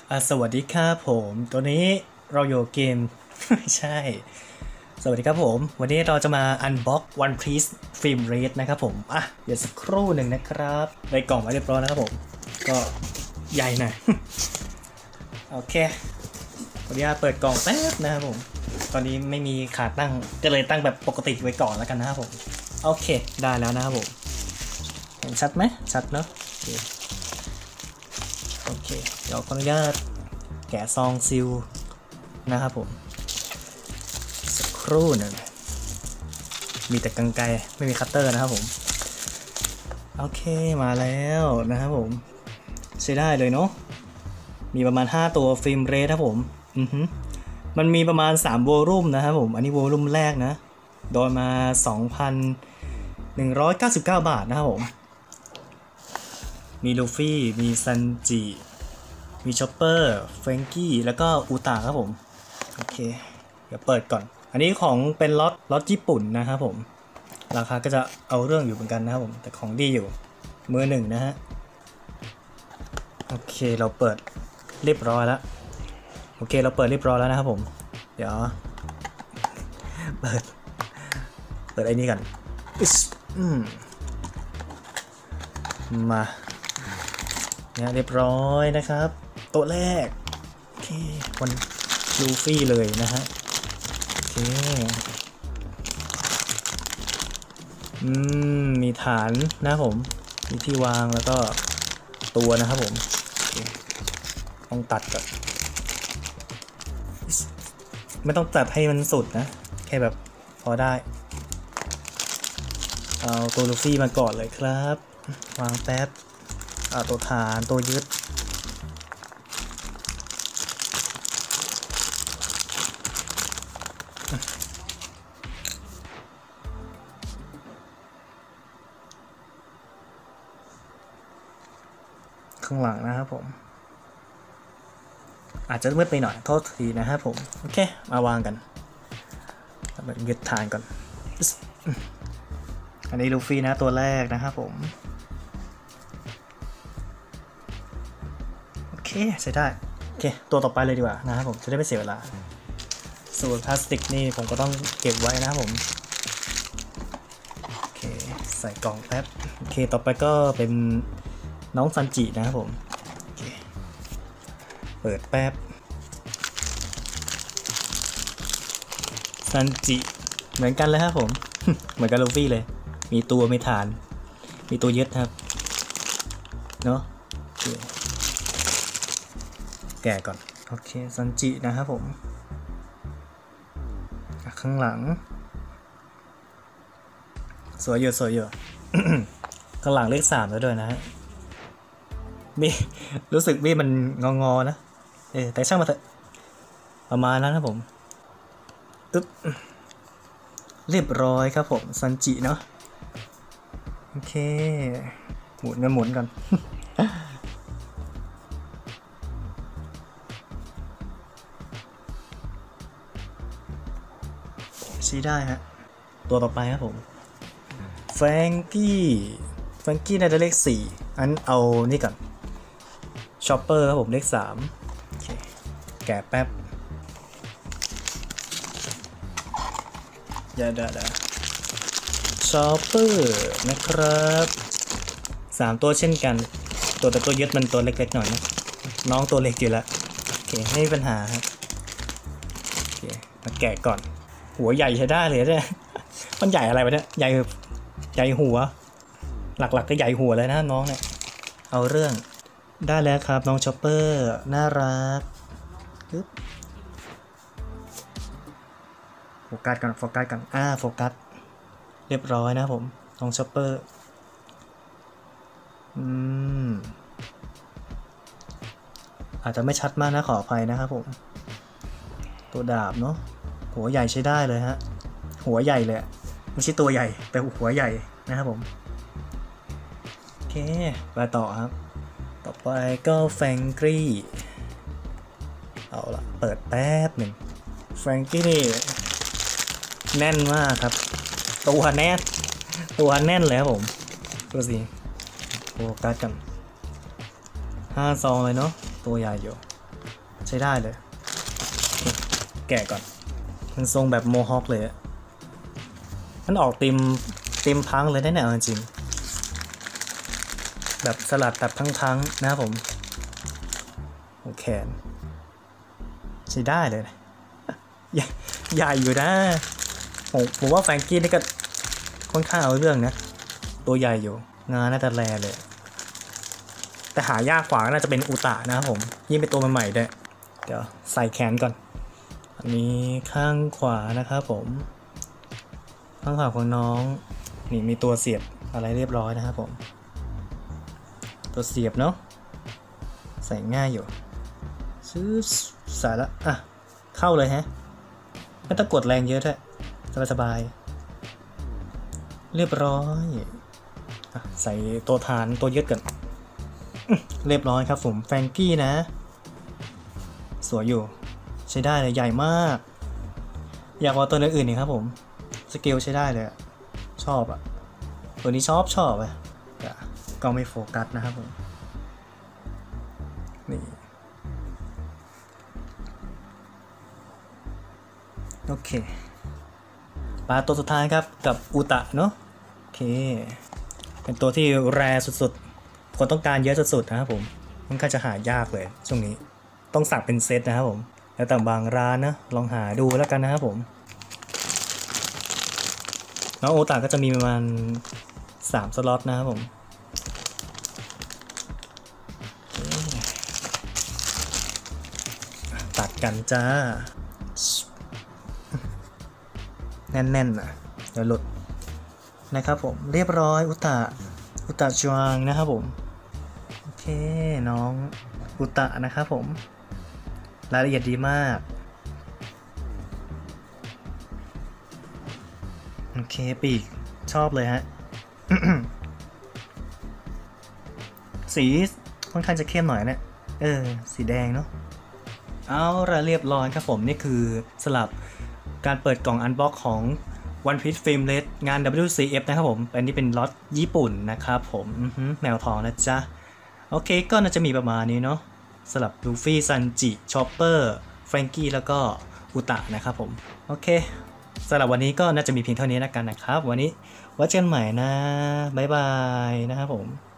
สวัสดีครับผมตัวนี้เราอยู่เกม ไม่ใช่ สวัสดีครับผมวันนี้เราจะมาอันบ็อก One Piece Film Red นะครับผมเดี๋ยวสักครู่หนึ่งนะครับในกล่องมาเรียบร้อยนะครับผมก็ใหญ่หน่อย โอเคขออนุญาตเปิดกล่องแป๊บนะครับผมตอนนี้ไม่มีขาตั้งก็เลยตั้งแบบปกติไว้ก่อนแล้วกันนะครับผมโอเคได้แล้วนะครับผมเห็นชัดไหมชัดเนาะโอเคเดี๋ยวขออนุญาตแกะซองซิลนะครับผมสักครู่หนึ่งมีแต่กรรไกรไม่มีคัตเตอร์นะครับผมโอเคมาแล้วนะครับผมใช้ได้เลยเนาะมีประมาณ5ตัวฟิล์มเรทครับผมมันมีประมาณ3วอลลุ่มนะครับผมอันนี้วอลลุ่มแรกนะโดนมา 2,199 บาทนะครับผมมีลูฟี่มีซันจิมีชอปเปอร์เฟรงกี้แล้วก็อูตาครับผมโอเคเดี๋ยวเปิดก่อนอันนี้ของเป็นล็อตญี่ปุ่นนะครับผมราคาก็จะเอาเรื่องอยู่เหมือนกันนะครับผมแต่ของดีอยู่มือหนึ่งนะฮะโอเคเราเปิดเรียบร้อยแล้วโอเคเราเปิดเรียบร้อยแล้วนะครับผมเดี๋ยวเปิดไอ้นี่กันมาเนี่ยเรียบร้อยนะครับตัวแรกโอเควันลูฟี่เลยนะฮะโอเคมีฐานนะผมมีที่วางแล้วก็ตัวนะครับผมต้องตัดก่อนไม่ต้องตัดให้มันสุดนะแค่แบบพอได้เอาตัวลูฟี่มาก่อนเลยครับวางแป๊บตัวฐานตัวยึดข้างหลังนะครับผมอาจจะมืดไปหน่อยโทษทีนะครับผมโอเคมาวางกันแบบยึดฐานก่อนอันนี้ลูฟี่นะตัวแรกนะครับผมโอเคใช้ได้โอเคตัวต่อไปเลยดีกว่านะครับผมจะได้ไม่เสียเวลาส่วนพลาสติกนี่ผมก็ต้องเก็บไว้นะครับผมโอเคใส่กล่องแป๊บโอเคต่อไปก็เป็นน้องซันจินะครับผมเปิดแป๊บซันจิเหมือนกันเลยครับผม เหมือนกับลูฟี่เลยมีตัวมีฐานมีตัวยึดครับเนาะแกะก่อนโอเคซันจินะครับผมข้างหลังสวยเยอะสวยเยอะ ข้างหลังเลข3แล้วด้วยนะฮะมีรู้สึกมีมันงอนะแต่ช่างมาเถอะประมาณนั้นครับผมตึ๊บเรียบร้อยครับผมซันจิเนาะโอเคหมุนกัน ชี้ได้ฮะตัวต่อไปครับผมแฟรงกี้น่าจะเลข4อันเอานี่ก่อนชอปเปอร์ครับผมเลข3โอเคแกะแป๊บเดี๋ยวชอปเปอร์นะครับ3ตัวเช่นกันแต่ตัวยึดมันตัวเล็กๆหน่อยนะน้องตัวเล็กอยู่แล้วโอเคไม่มีปัญหาครับโอเคมาแกะก่อนหัวใหญ่ใช้ได้เลยเนี่ยมันใหญ่อะไรวะเนี่ยใหญ่หัวหลักๆก็ใหญ่หัวเลยนะน้องเนี่ยเอาเรื่องได้แล้วครับน้องชอปเปอร์น่ารักโฟกัสกันโฟกัสเรียบร้อยนะผมน้องชอปเปอร์อาจจะไม่ชัดมากนะขออภัยนะครับผมตัวดาบเนาะหัวใหญ่ใช้ได้เลยฮะหัวใหญ่เลยไม่ใช่ตัวใหญ่แต่หัวใหญ่นะครับผมโอเคไปต่อครับต่อไปก็แฟรงกี้เอาละเปิดแป๊บหนึ่งแฟรงกี้นี่แน่นมากครับตัวแน่นเลยครับผมดูสิโฟกัสกัน5 ซองเลยเนาะตัวใหญ่อยู่ใช้ได้เลยแกะก่อนมันทรงแบบโมฮอคเลยมันออกติมพังเลยได้แน่จริงแบบสลัดแบบพังๆนะครับผมโอเคใช้ได้เลยใหญ่อยู่นะผมว่าแฟรงกี้นี่ก็ค่อนข้างเอาเรื่องนะตัวใหญ่อยู่งานน่าจะแรเลยแต่หายากกว่าน่าจะเป็นอุตะนะครับผมยิ่งเป็นตัวใหม่ๆด้วยเดี๋ยวใส่แขนก่อนอันนี้ข้างขวานะครับผมข้างขวาของน้องนี่มีตัวเสียบอะไรเรียบร้อยนะครับผมตัวเสียบเนาะใส่ง่ายอยู่ซื้อสายละอ่ะเข้าเลยฮะไม่ต้องกดแรงเยอะด้วยสบายๆเรียบร้อยใส่ตัวฐานตัวยึดกันเรียบร้อยครับผมแฟรงกี้นะสวยอยู่ใช้ได้เลยใหญ่มากอยากว่าตัวอื่นๆนี่ครับผมสเกลใช้ได้เลยชอบอ่ะตัวนี้ชอบอ่ะก็ไม่โฟกัสนะครับผมนี่โอเคปลาตัวสุดท้ายครับกับอุตะเนาะโอเคเป็นตัวที่แรสุดๆคนต้องการเยอะสุดๆนะครับผมมันก็จะหายากเลยช่วงนี้ต้องสั่งเป็นเซตนะครับผมแล้วแต่บางร้านนะลองหาดูแล้วกันนะครับผมน้องโอตาก็จะมีประมาณ3 สล็อตนะครับผมตัดกันจ้าแน่นๆนะเดี๋ยวหลุดนะครับผมเรียบร้อยอุตะจวงนะครับผมโอเคน้องอุตะนะครับผมรายละเอียดดีมากโอเคปีกชอบเลยฮะ สีค่อนข้างจะเข้มหน่อยนะสีแดงเนาะเอาละเรียบร้อยครับผมนี่คือสลับการเปิดกล่องอันบ็อกของ One Piece Frameless งาน WCF นะครับผมอันนี้เป็นล็อตญี่ปุ่นนะครับผมแมวทองนะจ๊ะโอเคก็น่าจะมีประมาณนี้เนาะสลับลูฟี่ซันจิชอปเปอร์แฟรงกี้แล้วก็อุตะนะครับผมโอเคสำหรับวันนี้ก็น่าจะมีเพียงเท่านี้แล้วกันนะครับวันนี้ไว้เจอกันใหม่นะบ๊ายบายนะครับผม